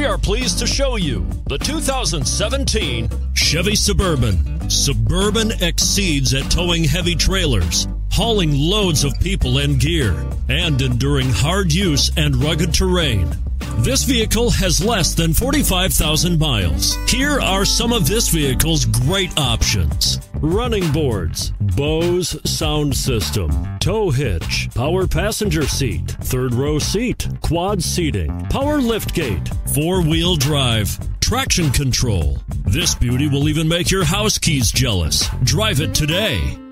are pleased to show you the 2017 Chevy Suburban. Suburban exceeds at towing heavy trailers, hauling loads of people and gear, and enduring hard use and rugged terrain. This vehicle has less than 45,000 miles. Here are some of this vehicle's great options: running boards, Bose sound system, tow hitch, power passenger seat, third row seat, quad seating, power liftgate, four-wheel drive, traction control. This beauty will even make your house keys jealous. Drive it today.